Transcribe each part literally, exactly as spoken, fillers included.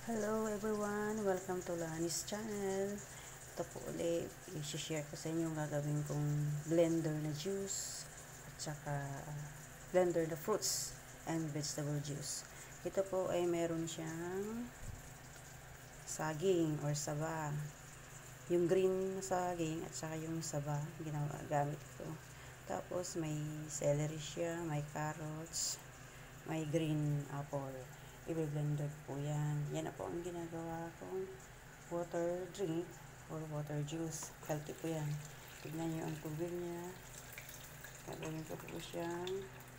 Hello everyone! Welcome to Lani's channel. Ito po ulit, i-share ko sa inyo yung gagawin kong blender na juice at saka blender na fruits and vegetable juice. Ito po ay meron siyang saging or saba. Yung green na saging at saka yung saba, ginawa, gamit ko. Tapos may celery siya, may carrots, may green apple. I-blender po yan. Yan na po ang ginagawa kong water drink or water juice. Healthy po yan. Tignan nyo ang tubig niya. Gagawin ko po siyang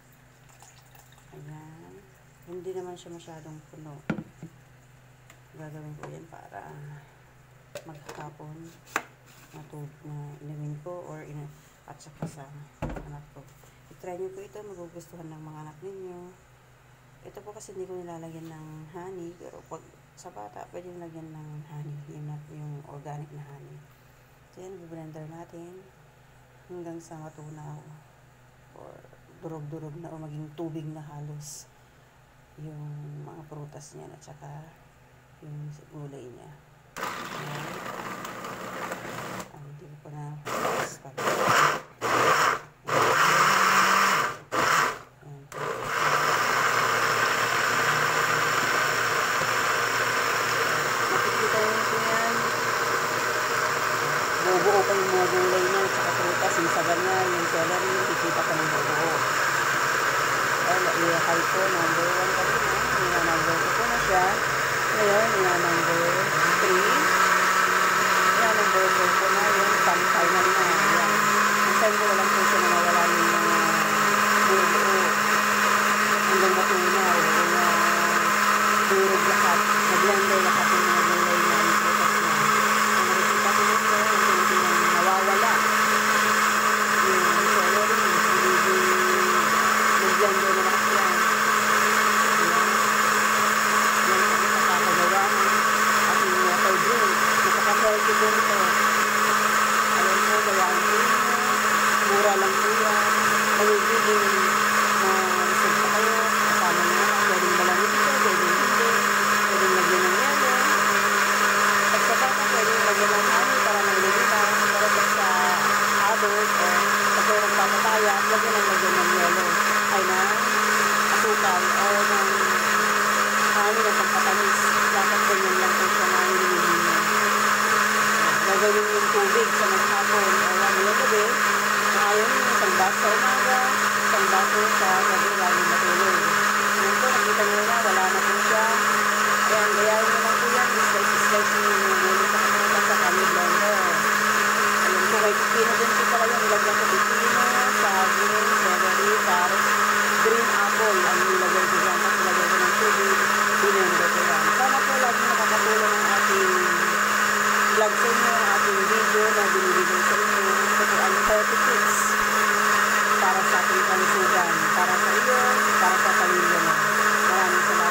ayan. Hindi naman siya masyadong puno. Gagawin ko yan para maghapon na tubig na inumin ko or ina at saka sa anak ko. I-try nyo po ito. Magugustuhan ng mga anak ninyo. Ito po kasi hindi ko nilalagyan ng honey, pero pag sa bata, pwede nilagyan ng honey, yung, yung organic na honey. So yan, i-blender natin hanggang sa matunaw or durog-durog na o maging tubig na halos yung mga prutas niya at saka yung gulay niya. Ayan. Ah, hindi ko pa na buo pa yung mga gulay niya at saka prutas, yung saga niya, yung celery, ikita pa ng buo. Well, i-high ko, number one pa rin, eh. number two ko na siya. Ngayon, number three. number four ko na yun, pang-final na. Yan. Minsan ko lang po siya na nawala yung mga buo. Hanggang matunaw, o na durog lahat, na-blender lahat yung mga gulay niya, yung prutas niya. Ang nakikita ko nito, nawawala yung celery, nag-blender na lahat yan. Yan ang nakakagawa ng ating water drink. Nakaka-healthy po ito. Alam po, gawaan po yun. Mura lang po yan. Magiging na result pa kayo. Kasama nyo na. Pwedeng malamit ito, pwedeng hindi. Pwedeng lagyan ng yelo. Pag sa bata, pwedeng lagyan ng honey para naglilipas. Pero pag sa adult o pag kayo nagpapataya, lagyan ng lagyan ng yelo. Ay na asukal o ng honey na pagpatamis. Dapat ganyan lang po siya na nililihin niya. Gagawin yung tubig sa maghapon o ngayong gabi. Ngayon, isang baso sa umaga, isang baso sa gabi, lagi matulog. Ngayon po, nakita nyo na, wala na po siya. Ayan, gayahin nyo lang po yan. Slice-slice nyo yung gulo sa kapunan sa kami blender. Ayan po, may pipino din po pala yung nilagyan ko pipino, saging, celery, carrots, green apple. Ang nilagay ko dyan, at nilagay ko ng tubig, binendo ko yan. Sana po lagi nakakatulong ang ating vlog sa inyo, ang ating video na binibigay sa inyo. Ito po ang thirty tips para sa ating kalusugan, para sa iyo, para sa pamilya mo. Maraming salamat.